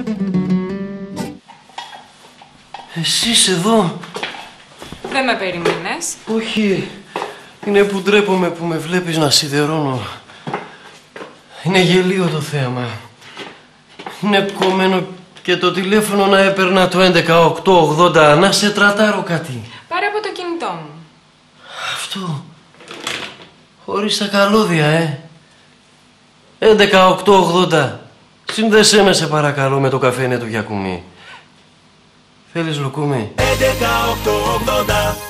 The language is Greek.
Εσύ είσαι εδώ? Δεν με περίμενες? Όχι. Είναι που ντρέπομαι που με βλέπεις να σιδερώνω. Είναι γελίο το θέαμα. Είναι κομμένο και το τηλέφωνο να έπαιρνα το 11-8-80. Να σε τρατάρω κάτι. Πάρε από το κινητό μου. Αυτό. Χωρίς τα καλώδια, 11-8-80. Συνδέσέ με σε παρακαλώ με το καφέ του Γιακουμί. Θέλεις λουκούμι? 11-8-80